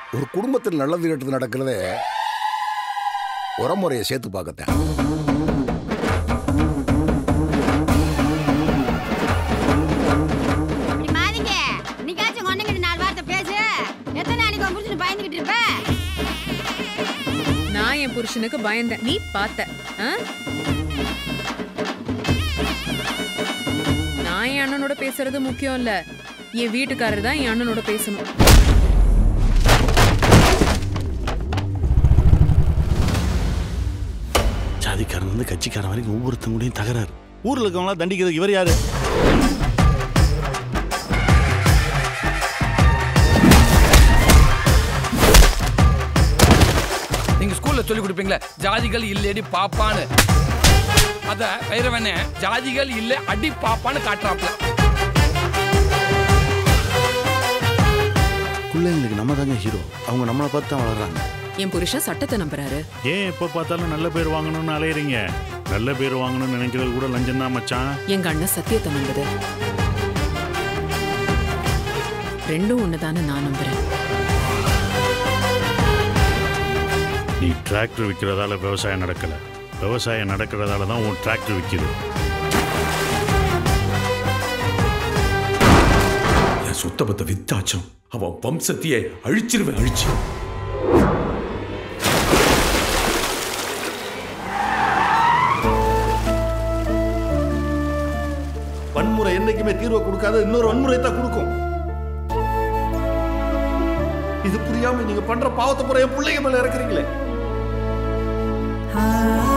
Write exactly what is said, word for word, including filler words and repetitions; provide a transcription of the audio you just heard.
ஒரு குடும்பத்தில் நல்லது கெட்டது நடக்கிறதே உரமுறையை சேர்த்து பார்க்கத்தேன். நான் என் புருஷனுக்கு பயந்தேன், நீ பார்த்த. நான் என் அண்ணனோட பேசுறது முக்கியம் இல்ல, என் வீட்டுக்காரர் தான் என் அண்ணனோட பேசணும். ஜாதிக்காரன் வந்து கட்சிக்காரன் வரைக்கும் ஒவ்வொருத்தவங்களையும் தகராறு. ஊர்ல இருக்கவங்களா தண்டிக்கிறது இவர் யாரு? நீங்க ஸ்கூல்ல சொல்லி கொடுப்பீங்களே ஜாதிகள் இல்லடி பாப்பான்னு, அத வைரவனே ஜாதிகள் இல்ல அடி பாப்பான்னு காட்டுறாப்ல. பிள்ளைங்களுக்கு நம்ம தாங்க ஹீரோ, அவங்க நம்மளை பார்த்து தான் வளர்றாங்க. என் புருஷன் சட்டத்தை நம்புறாரு. ஏன் எப்ப பார்த்தாலும் நல்ல பேர் வாங்கணும்னு அலையறீங்க? நல்ல பேர் வாங்கணும்னு நினைக்கிறது கூட லஞ்சம் தான் மச்சான். எங்க அண்ணன் சத்தியத்தை நம்புது. ரெண்டும் ஒண்ணுதானே நான் நம்புறேன். நீ டிராக்டர் விற்கிறதால விவசாயம் நடக்கல, விவசாயம் நடக்கிறதால தான் உன் டிராக்டர் விற்கிது. என் சொத்த பத்த வித்தாச்சும் அவன் வம்சத்தையே அழிச்சிருவேன், அழிச்சு. வன்முறை என்னைக்குமே தீர்வை கொடுக்காத இன்னொரு வன்முறை தான் கொடுக்கும். இது புரியாம நீங்க பண்ற பாவத்தை புற என் பிள்ளைங்க மேல இறக்குறீங்களே.